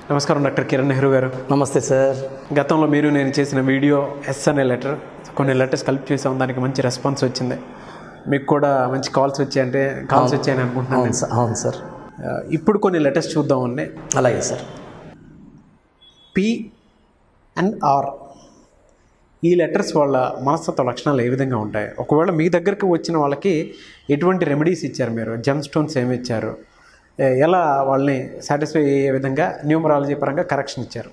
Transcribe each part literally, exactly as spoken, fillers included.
నమస్కారం డాక్టర్ కిరణ్ నెహ్రూ గారు. నమస్తే సార్. గతంలో మీరు నేను చేసిన వీడియో ఎస్ అనే లెటర్, కొన్ని లెటర్స్ కలిపి చేసాం, దానికి మంచి రెస్పాన్స్ వచ్చింది. మీకు కూడా మంచి కాల్స్ వచ్చాయంటే కాల్స్ వచ్చాయని అనుకుంటున్నాను. అవును సార్. ఇప్పుడు కొన్ని లెటర్స్ చూద్దామండి. అలాగే సార్. పి అండ్ ఆర్, ఈ లెటర్స్ వాళ్ళ మనస్తత్వ లక్షణాలు ఏ విధంగా ఉంటాయి? ఒకవేళ మీ దగ్గరికి వచ్చిన వాళ్ళకి ఎటువంటి రెమెడీస్ ఇచ్చారు, మీరు జెమ్ స్టోన్స్ ఏమి ఇచ్చారు, ఎలా వాళ్ళని సాటిస్ఫై అయ్యే విధంగా న్యూమరాలజీ పరంగా కరెక్షన్ ఇచ్చారు?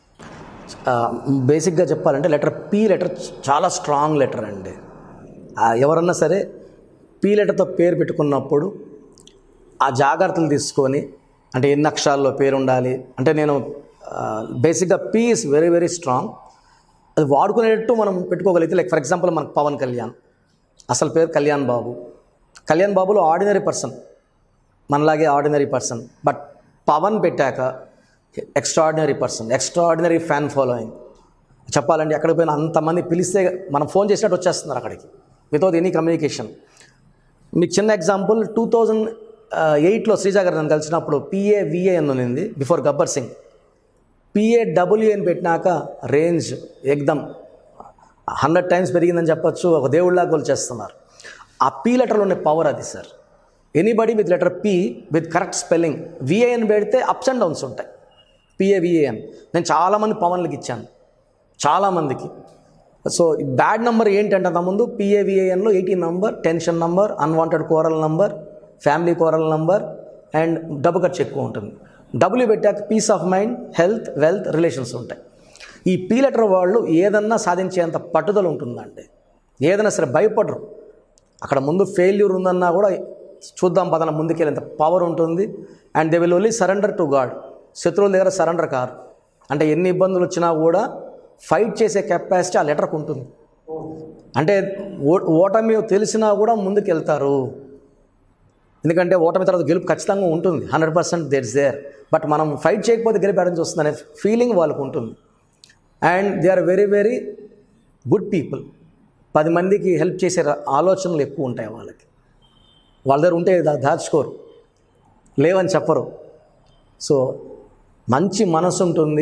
బేసిక్గా చెప్పాలంటే లెటర్ పి లెటర్ చాలా స్ట్రాంగ్ లెటర్ అండి. ఎవరన్నా సరే పి లెటర్తో పేరు పెట్టుకున్నప్పుడు ఆ జాగ్రత్తలు తీసుకొని, అంటే ఎన్ని అక్షరాల్లో పేరు ఉండాలి అంటే, నేను బేసిక్గా P is very very strong. అది వాడుకునేటట్టు మనం పెట్టుకోగలిగితే, లైక్ ఫర్ ఎగ్జాంపుల్ మనకు పవన్ కళ్యాణ్, అసలు పేరు కళ్యాణ్ బాబు. కళ్యాణ్ బాబులో ఆర్డినరీ పర్సన్, మనలాగే ఆర్డినరీ పర్సన్, బట్ పవన్ పెట్టాక extraordinary person, extraordinary fan following. చెప్పాలంటే ఎక్కడికి పోయినా అంతమంది పిలిస్తే మనం ఫోన్ చేసినట్టు వచ్చేస్తున్నారు అక్కడికి, వితౌట్ ఎనీ కమ్యూనికేషన్. మీకు చిన్న ఎగ్జాంపుల్, టూ థౌజండ్ ఎయిట్లో శ్రీజా గారు నన్ను కలిసినప్పుడు పిఏ విఏ అని ఉంది before Gabbar Singh. PA W అని పెట్టినాక రేంజ్ ఎగ్దమ్ హండ్రెడ్ టైమ్స్ పెరిగిందని చెప్పచ్చు, ఒక దేవుళ్ళగా కొలిచేస్తున్నారు. ఆ పీ లెటర్లో ఉండే పవర్ అది sir. Anybody with letter P with correct spelling, VAN పెడితే అప్స్ అండ్ డౌన్స్ ఉంటాయి. పిఏ విఏఎన్ నేను చాలామంది పవన్లకి ఇచ్చాను, చాలామందికి. సో బ్యాడ్ నెంబర్ ఏంటంటే, అంత ముందు పిఏ విఏఎన్లో eighteen number, tension number, unwanted quarrel number, family quarrel number and డబ్బు ఖర్చు ఎక్కువ ఉంటుంది. డబ్ల్యూ పెట్టాక peace of mind, health, wealth, relations ఉంటాయి. ఈ పీ లెటర్ వాళ్ళు ఏదన్నా సాధించేంత పట్టుదల ఉంటుందండి. ఏదైనా సరే భయపడరు. అక్కడ ముందు ఫెయిల్యూర్ ఉందన్నా కూడా చూద్దాం పదన ముందుకెళ్ళేంత పవర్ ఉంటుంది. And they will only surrender to God. శత్రువుల దగ్గర సరెండర్ కారు. అంటే ఎన్ని ఇబ్బందులు వచ్చినా కూడా ఫైట్ చేసే కెపాసిటీ ఆ లెటర్కి ఉంటుంది. అంటే ఓ ఓటమి తెలిసినా కూడా ముందుకు వెళ్తారు. ఎందుకంటే ఓటమి తర్వాత గెలుపు ఖచ్చితంగా ఉంటుంది, hundred percent that's there. But మనం ఫైట్ చేయకపోతే గెలిపేయడం చూస్తుంది అనే ఫీలింగ్ వాళ్ళకు ఉంటుంది. And they are very very good people. పది మందికి హెల్ప్ చేసే ఆలోచనలు ఎక్కువ ఉంటాయి వాళ్ళకి. వాళ్ళ దగ్గర ఉంటే దా దాచుకోరు, లేవని చెప్పరు. సో మంచి మనసు ఉంటుంది,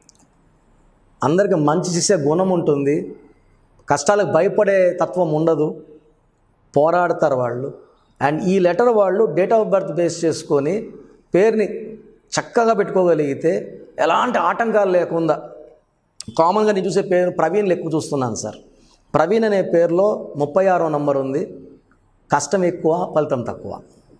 అందరికీ మంచి చేసే గుణం ఉంటుంది, కష్టాలకు భయపడే తత్వం ఉండదు, పోరాడతారు వాళ్ళు. అండ్ ఈ లెటర్ వాళ్ళు డేట్ ఆఫ్ బర్త్ బేస్ చేసుకొని పేరుని చక్కగా పెట్టుకోగలిగితే ఎలాంటి ఆటంకాలు లేకుండా, కామన్గా నేను చూసే పేరు ప్రవీణ్లు ఎక్కువ చూస్తున్నాను సార్. ప్రవీణ్ అనే పేరులో ముప్పై ఆరో నంబర్ ఉంది, కష్టం ఎక్కువ, ఫలితం తక్కువ.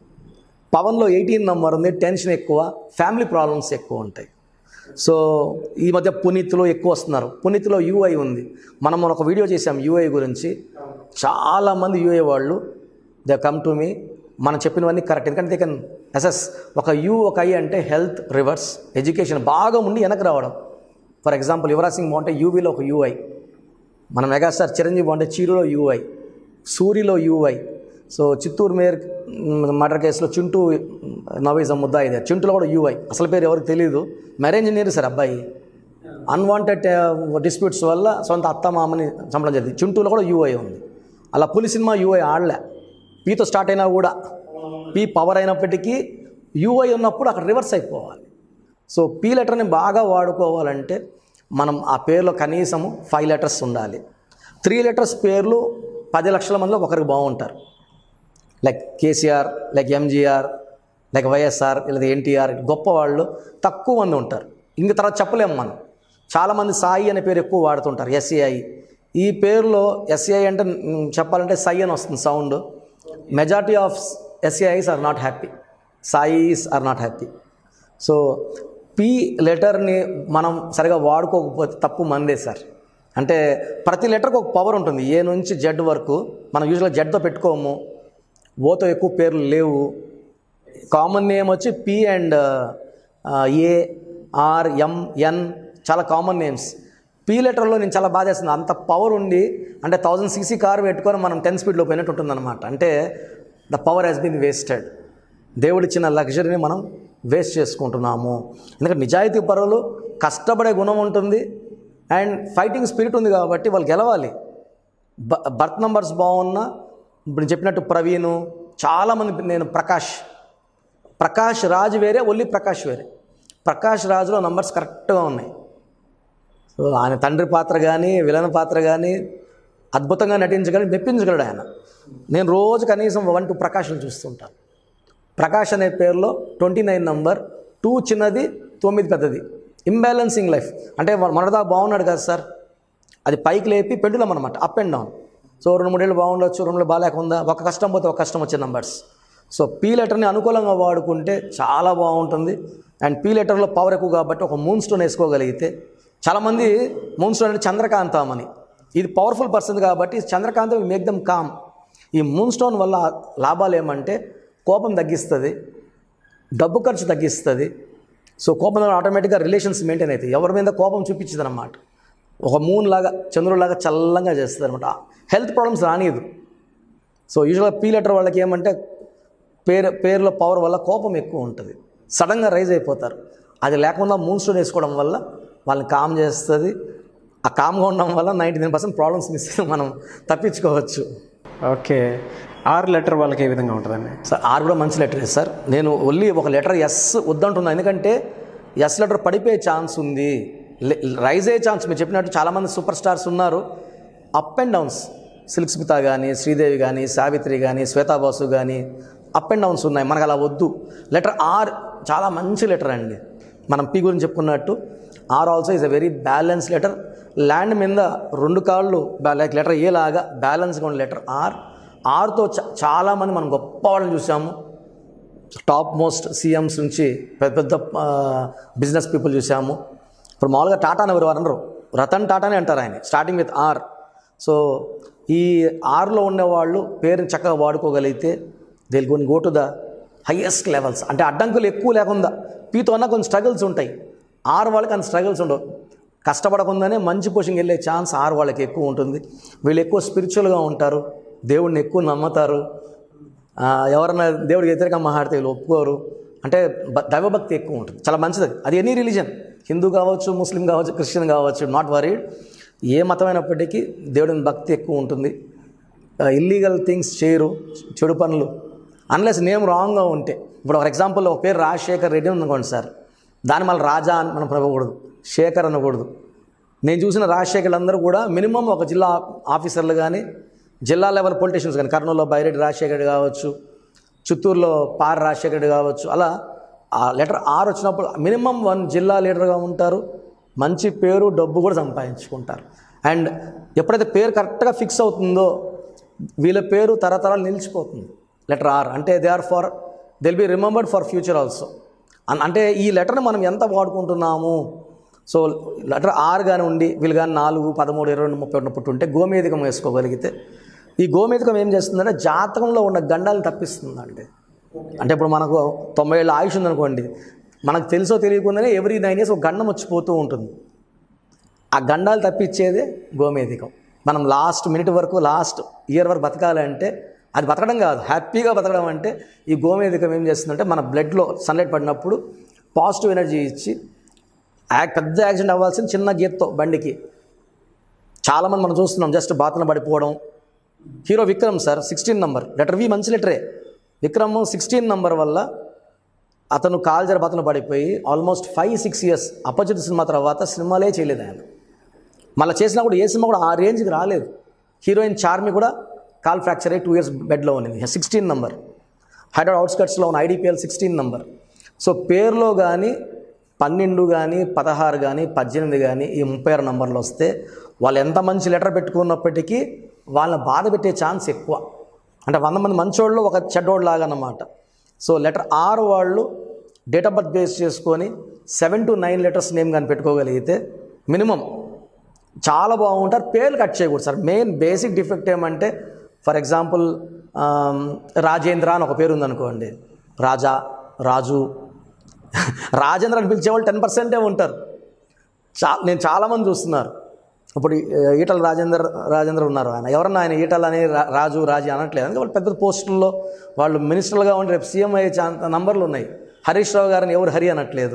పవన్లో ఎయిటీన్ నెంబర్ ఉంది, టెన్షన్ ఎక్కువ, ఫ్యామిలీ ప్రాబ్లమ్స్ ఎక్కువ ఉంటాయి. సో ఈ మధ్య పునీత్లో ఎక్కువ వస్తున్నారు. పునీత్లో యూఐ ఉంది. మనం మన ఒక వీడియో చేసాం యూఐ గురించి. చాలామంది యూఐ వాళ్ళు దే కమ్ టు మీ, మనం చెప్పినవన్నీ కరెక్ట్. ఎందుకంటే దే కెన్ అసెస్. ఒక యూ ఒక ఐ అంటే హెల్త్, రివర్స్, ఎడ్యుకేషన్ బాగా ఉండి వెనక్కి రావడం. ఫర్ ఎగ్జాంపుల్ యువరాజ్ సింగ్ బాగుంటే యూవీలో ఒక యూఐ, మన మెగాస్టార్ చిరంజీవి బాగుంటే చీరులో యూఐ, సూరిలో UI. So Chittoor mayor murder కేసులో చింటూ నవీజం ముద్దా ఇదే, చింటూలో కూడా యూఐ. అసలు పేరు ఎవరికి తెలియదు, మ్యారేజ్ ఇంజనీర్ సార్ అబ్బాయి. అన్వాంటెడ్ డిస్ప్యూట్స్ వల్ల సొంత అత్త మామని చంపడం జరిగింది. చింటూలో కూడా యూఐ ఉంది. అలా పులి సినిమా యూఐ ఆడలే, పీతో స్టార్ట్ అయినా కూడా పీ పవర్ అయినప్పటికీ యూఐ ఉన్నప్పుడు అక్కడ రివర్స్ అయిపోవాలి. సో పీ లెటర్ని బాగా వాడుకోవాలంటే మనం ఆ పేరులో కనీసము ఫైవ్ లెటర్స్ ఉండాలి. త్రీ లెటర్స్ పేర్లు పది లక్షల మందిలో ఒకరికి బాగుంటారు. Like KCR, like MGR, like YSR, లేదా ఎన్టీఆర్, గొప్ప వాళ్ళు తక్కువ మంది ఉంటారు. ఇంక తర్వాత చెప్పలేము మనం. చాలామంది సాయి అనే పేరు ఎక్కువ వాడుతుంటారు, ఎస్ఏఐ. ఈ పేరులో ఎస్ఏఐ అంటే చెప్పాలంటే సై అని వస్తుంది sound. Majority of SAIs are not happy, Sais are not happy. So P లెటర్ని మనం సరిగా వాడుకోకపోతే తప్పు మందే సార్. అంటే ప్రతి లెటర్కి ఒక పవర్ ఉంటుంది. ఏ నుంచి జెడ్ వరకు మనం యూజువల్గా జెడ్తో పెట్టుకోము, ఓతో ఎక్కువ పేర్లు లేవు. కామన్ నేమ్ వచ్చి P and A, R, M, N చాలా కామన్ నేమ్స్. పీ లెటర్లో నేను చాలా బాధ చేస్తుంది. అంత పవర్ ఉండి అంటే థౌజండ్ సీసీ కారు పెట్టుకొని మనం టెన్ స్పీడ్లో పోయినట్టు ఉంటుందన్నమాట. అంటే the power has been wasted. దేవుడిచ్చిన లగ్జరీని మనం వేస్ట్ చేసుకుంటున్నాము. ఎందుకంటే నిజాయితీ పరులు, కష్టపడే గుణం ఉంటుంది అండ్ ఫైటింగ్ స్పిరిట్ ఉంది కాబట్టి వాళ్ళు గెలవాలి. బ బర్త్ నంబర్స్ బాగున్నా, ఇప్పుడు చెప్పినట్టు ప్రవీణు, చాలామంది, నేను ప్రకాష్ ప్రకాష్ రాజ్ వేరే, ఒల్లి ప్రకాష్ వేరే. ప్రకాష్ రాజులో నంబర్స్ కరెక్ట్గా ఉన్నాయి. సో ఆయన తండ్రి పాత్ర కానీ విలన్ పాత్ర కానీ అద్భుతంగా నటించగలడు, మెప్పించగలడు ఆయన. నేను రోజు కనీసం వన్ టూ ప్రకాష్లు చూస్తుంటాను. ప్రకాష్ అనే పేరులో ట్వంటీ నైన్ నంబర్, టూ చిన్నది తొమ్మిది పెద్దది, ఇంబ్యాలెన్సింగ్ లైఫ్. అంటే మనదాకా బాగున్నాడు కదా సార్, అది పైకి లేపి పెండులం అనమాట, అప్ అండ్ డౌన్. సో రెండు మూడేళ్ళు బాగుండొచ్చు, రెండు మూడు బాగాలేకుండా, ఒక కష్టం పోతే ఒక కష్టం వచ్చే నంబర్స్. సో పీ లెటర్ని అనుకూలంగా వాడుకుంటే చాలా బాగుంటుంది. అండ్ పీ లెటర్లో పవర్ ఎక్కువ కాబట్టి ఒక మూన్ స్టోన్ వేసుకోగలిగితే, చాలామంది మూన్ స్టోన్ అంటే చంద్రకాంతం అని, ఇది పవర్ఫుల్ పర్సన్ కాబట్టి చంద్రకాంతం మేక్ దమ్ కామ్. ఈ మూన్ స్టోన్ వల్ల లాభాలు ఏమంటే కోపం తగ్గిస్తుంది, డబ్బు ఖర్చు తగ్గిస్తుంది. సో కోపం ఆటోమేటిక్గా రిలేషన్స్ మెయింటైన్ అవుతాయి. ఎవరి మీద కోపం చూపించదు అనమాట. ఒక మూన్ లాగా చంద్రులాగా చల్లంగా చేస్తుంది అనమాట. హెల్త్ ప్రాబ్లమ్స్ రానియదు. సో యూజువల్గా పీ లెటర్ వాళ్ళకి ఏమంటే పేరు పేరులో పవర్ వల్ల కోపం ఎక్కువ ఉంటుంది, సడన్గా రైజ్ అయిపోతారు. అది లేకుండా మూన్ స్టోన్ వేసుకోవడం వల్ల వాళ్ళని కామ్ చేస్తుంది. ఆ కామ్గా ఉండడం వల్ల ninety nine percent problems miss మనం తప్పించుకోవచ్చు. ఓకే, ఆర్ లెటర్ వాళ్ళకి ఏ విధంగా ఉంటుందండి? సార్ ఆర్ కూడా మంచి లెటరే సార్. నేను ఓన్లీ ఒక లెటర్ ఎస్ వద్దంటున్నాను, ఎందుకంటే ఎస్ లెటర్ పడిపోయే ఛాన్స్ ఉంది, రైజ్ అయ్యే ఛాన్స్. మీరు చెప్పినట్టు చాలామంది సూపర్ స్టార్స్ ఉన్నారు, up and downs. Silk Smitha కానీ, శ్రీదేవి కానీ, సావిత్రి కానీ, శ్వేతాబాసు కానీ అప్ అండ్ డౌన్స్ ఉన్నాయి. మనకు అలా వద్దు. లెటర్ ఆర్ చాలా మంచి లెటర్ అండి. మనం పి గురించి చెప్పుకున్నట్టు R also is a very balance letter. Land మీద రెండు కాళ్ళు లైక్ లెటర్ ఏ లాగా బ్యాలెన్స్గా ఉన్న లెటర్ ఆర్. ఆర్తో చ చాలామంది మనం గొప్ప వాళ్ళని చూసాము. టాప్ మోస్ట్ సీఎంస్ నుంచి పెద్ద పెద్ద బిజినెస్ పీపుల్ చూసాము. ఇప్పుడు మామూలుగా టాటాని ఎవరు అనరు, రతన్ టాటానే అంటారు ఆయన, స్టార్టింగ్ విత్ ఆర్. సో ఈ ఆర్లో ఉండేవాళ్ళు పేరుని చక్కగా వాడుకోగలిగితే they will gone go to the highest levels. అంటే అడ్డంకులు ఎక్కువ లేకుండా, పీతో అన్న కొన్ని స్ట్రగుల్స్ ఉంటాయి, ఆర్ వాళ్ళకి అంత స్ట్రగుల్స్ ఉండవు. కష్టపడకుండానే మంచి పొజిషన్కి వెళ్ళే ఛాన్స్ ఆర్ వాళ్ళకి ఎక్కువ ఉంటుంది. వీళ్ళు ఎక్కువ స్పిరిచువల్గా ఉంటారు, దేవుడిని ఎక్కువ నమ్ముతారు. ఎవరన్నా దేవుడికి వ్యతిరేకంగా మాట్లాడితే వీళ్ళు ఒప్పుకోరు. అంటే దైవభక్తి ఎక్కువ ఉంటుంది, చాలా మంచిది. అది ఎనీ రిలీజన్, హిందూ కావచ్చు, ముస్లిం కావచ్చు, క్రిస్టియన్ కావచ్చు, నాట్ వరీడ్. ఏ మతమైనప్పటికీ దేవుడిని భక్తి ఎక్కువ ఉంటుంది. ఇల్లీగల్ థింగ్స్ చేయరు, చెడు పనులు, అన్లెస్ నేమ్ రాంగ్గా ఉంటే. ఇప్పుడు ఫర్ ఎగ్జాంపుల్ ఒక పేరు రాజశేఖర్ రెడ్డి ఉందనుకోండి సార్, దాన్ని మళ్ళీ రాజా అని మనం పిలవకూడదు, శేఖర్ అనకూడదు. నేను చూసిన రాజశేఖర్లు అందరూ కూడా మినిమం ఒక జిల్లా ఆఫీసర్లు కానీ, జిల్లా లెవెల్ పొలిటీషియన్స్ కానీ, కర్నూలులో బైరెడ్డి రాజశేఖర్ కావచ్చు, చిత్తూరులో పార్ రాజశేఖర్ కావచ్చు, అలా ఆ లెటర్ ఆర్ వచ్చినప్పుడు మినిమం వన్ జిల్లా లీడర్గా ఉంటారు, మంచి పేరు డబ్బు కూడా సంపాదించుకుంటారు. అండ్ ఎప్పుడైతే పేరు కరెక్ట్గా ఫిక్స్ అవుతుందో వీళ్ళ పేరు తరతరాలు నిలిచిపోతుంది. లెటర్ ఆర్ అంటే they are for they will be remembered for future also. అంటే ఈ లెటర్ని మనం ఎంత వాడుకుంటున్నాము. సో లెటర్ ఆర్ కానీ ఉండి వీళ్ళు కానీ నాలుగు పదమూడు ఇరవై రెండు ముప్పై రెండు పుట్టుంటే గోమేధికం వేసుకోగలిగితే, ఈ గోమేధికం ఏం చేస్తుందంటే జాతకంలో ఉన్న గండాలను తప్పిస్తుందండి. అంటే ఇప్పుడు మనకు తొంభై ఏళ్ళ ఆయుష్ ఉందనుకోండి, మనకు తెలుసో తెలియకుండానే ఎవ్రీ నైన్ ఇయర్స్ ఒక గండం వచ్చిపోతూ ఉంటుంది. ఆ గండాలు తప్పించేదే గోమేధికం. మనం లాస్ట్ మినిట్ వరకు, లాస్ట్ ఇయర్ వరకు బతకాలంటే, అది బతకడం కాదు, హ్యాపీగా బతకడం అంటే ఈ గోమేధికం ఏం చేస్తుందంటే మన బ్లడ్లో సన్లైట్ పడినప్పుడు పాజిటివ్ ఎనర్జీ ఇచ్చి, పెద్ద యాక్సిడెంట్ అవ్వాల్సిన చిన్న గీతతో బండికి చాలామంది మనం చూస్తున్నాం జస్ట్ బాత్రూంలో పడిపోవడం. Hero Vikram sir sixteen number letter V మంచి లెటరే. విక్రమ్ సిక్స్టీన్ నంబర్ వల్ల అతను కాల్ జర బాత్రూంలో పడిపోయి ఆల్మోస్ట్ ఫైవ్ సిక్స్ ఇయర్స్ అపరిచిత సినిమా తర్వాత సినిమాలే చేయలేదు ఆయన. మళ్ళీ చేసినా కూడా ఏ సినిమా కూడా ఆ రేంజ్కి రాలేదు. హీరోయిన్ చార్మి కూడా కాల్ ఫ్రాక్చర్ అయ్యి టూ ఇయర్స్ బెడ్లో ఉన్నది. సిక్స్టీన్ నంబర్ హైదరాబాద్ అవుట్స్కట్స్లో ఉన్న ఐడిపిఎల్ సిక్స్టీన్ నంబర్. సో పేరులో కానీ పన్నెండు కానీ పదహారు కానీ పద్దెనిమిది కానీ ఈ ముప్పై ఆరు నంబర్లు వస్తే వాళ్ళు ఎంత మంచి లెటర్ పెట్టుకున్నప్పటికీ వాళ్ళని బాధ పెట్టే ఛాన్స్ ఎక్కువ. అంటే వంద మంది మంచోళ్ళు ఒక చెడ్డోళ్ళు లాగా అన్నమాట. సో లెటర్ ఆరు వాళ్ళు డేట్ ఆఫ్ బర్త్ బేస్ చేసుకొని seven to nine letters name కానీ పెట్టుకోగలిగితే మినిమం చాలా బాగుంటారు. పేర్లు కట్ చేయకూడదు సార్. మెయిన్ బేసిక్ డిఫెక్ట్ ఏమంటే ఫర్ ఎగ్జాంపుల్ రాజేంద్ర అని ఒక పేరు ఉందనుకోండి, రాజా, రాజు, రాజేంద్ర అని పిలిచేవాళ్ళు టెన్ పర్సెంటే ఉంటారు. చా నేను చాలామంది చూస్తున్నారు. ఇప్పుడు ఈటల రాజేందర్ రాజేంద్ర ఉన్నారు, ఆయన ఎవరన్నా ఆయన ఈటల అని రాజు రాజు అనట్లేదు. అందుకే వాళ్ళు పెద్ద పోస్టుల్లో వాళ్ళు మినిస్టర్లుగా ఉండి రేపు సీఎం అయ్యే ఛాన్ నంబర్లు ఉన్నాయి. హరీష్ రావు గారిని ఎవరు హరి అనట్లేదు.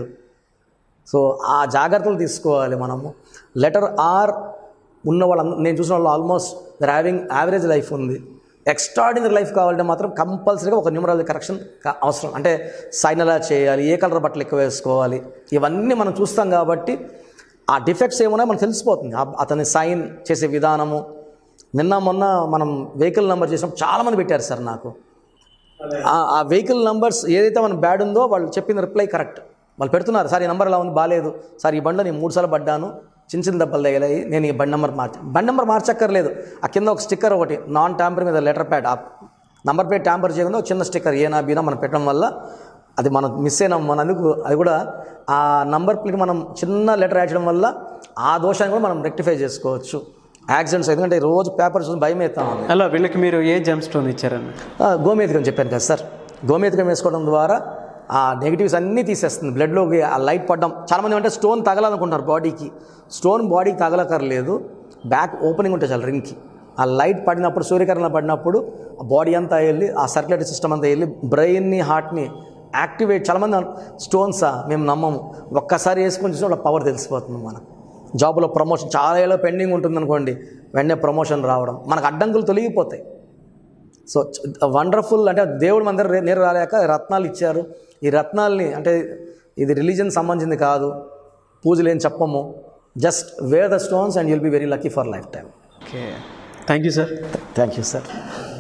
సో ఆ జాగ్రత్తలు తీసుకోవాలి మనము. లెటర్ ఆర్ ఉన్న వాళ్ళు నేను చూసిన వాళ్ళు almost they're having average life ఉంది. ఎక్స్ట్రాడినరీ లైఫ్ కావాలంటే మాత్రం కంపల్సరీగా ఒక న్యూమరాలజీ కరెక్షన్ అవసరం. అంటే సైన్ ఎలా చేయాలి, ఏ కలర్ బట్టలు ఎక్కువ వేసుకోవాలి, ఇవన్నీ మనం చూస్తాం కాబట్టి ఆ డిఫెక్ట్స్ ఏమున్నాయో మనకు తెలిసిపోతుంది. అతని సైన్ చేసే విధానము. నిన్న మొన్న మనం వెహికల్ నెంబర్ చేసినప్పుడు చాలామంది పెట్టారు సార్ నాకు. ఆ వెహికల్ నెంబర్స్ ఏదైతే మనం బ్యాడ్ ఉందో వాళ్ళు చెప్పిన రిప్లై కరెక్ట్. వాళ్ళు పెడుతున్నారు, సార్ ఈ నెంబర్ ఎలా ఉంది, బాగాలేదు సార్, ఈ బండిలో నేను మూడు సార్లు పడ్డాను, చిన్న చిన్న దెబ్బలు తగిలాయి, నేను ఈ బండి నెంబర్ మార్చి బండి నెంబర్ మార్చక్కర్లేదు. ఆ కింద ఒక స్టిక్కర్ ఒకటి నాన్ ట్యాంపర్ మీద లెటర్ ప్యాడ్, ఆ నెంబర్ ప్లేట్ ట్యాంపర్ చేయకుండా ఒక చిన్న స్టిక్కర్ ఏనా బీనా మనం పెట్టడం వల్ల అది మనం మిస్ అయినాం. మన అందుకు అది కూడా ఆ నంబర్ ప్లేట్ మనం చిన్న లెటర్ యాడ్ చేయడం వల్ల ఆ దోషాన్ని కూడా మనం రెక్టిఫై చేసుకోవచ్చు. యాక్సిడెంట్స్ ఎందుకంటే రోజు పేపర్ చూసి భయం అవుతాం. అలా వీళ్ళకి మీరు ఏ జెమ్ స్టోన్ ఇచ్చారని? గోమేధికం చెప్పాను కదా సార్. గోమేధికం వేసుకోవడం ద్వారా ఆ నెగిటివ్స్ అన్నీ తీసేస్తుంది. బ్లడ్లోకి ఆ లైట్ పడడం, చాలామంది అంటే స్టోన్ తగలాలనుకుంటున్నారు బాడీకి. స్టోన్ బాడీకి తగలకర్లేదు, బ్యాక్ ఓపెనింగ్ ఉంటుంది చాలా రింగ్కి. ఆ లైట్ పడినప్పుడు, సూర్యకిరణాలు పడినప్పుడు ఆ బాడీ అంతా వెళ్ళి ఆ సర్క్యులేటరీ సిస్టమ్ అంతా వెళ్ళి బ్రెయిన్ని, హార్ట్ని యాక్టివేట్. చాలామంది స్టోన్సా మేము నమ్మము, ఒక్కసారి వేసుకొని చూసి వాళ్ళ పవర్ తెలిసిపోతుంది. మనకు జాబ్లో ప్రమోషన్ చాలా ఏళ్ళ పెండింగ్ ఉంటుంది అనుకోండి, వెంటనే ప్రమోషన్ రావడం, మనకు అడ్డంకులు తొలగిపోతాయి. So wonderful. అంటే దేవుడు మన దగ్గర నీరు రాలేక రత్నాలు ఇచ్చారు. ఈ రత్నాల్ని అంటే ఇది రిలీజన్ సంబంధించింది కాదు, పూజలు ఏం చెప్పము, just wear the stones and you'll be very lucky for life time. Okay, thank you sir. Thank you sir.